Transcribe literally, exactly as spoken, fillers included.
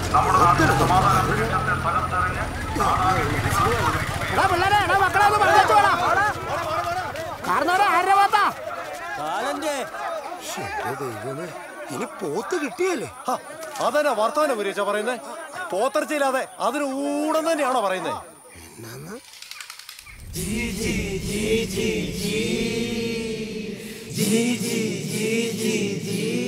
ഇനി പോത്ത് കിട്ടിയല്ലേ? അതന്നെ വർത്തമാനം കുരിച്ച പറയുന്നേ. പോത്തർച്ചയില്ലാതെ അതിന് ഊടം തന്നെയാണോ പറയുന്നേ? ജി ജി ജി ജി ജി ജി ജി ജി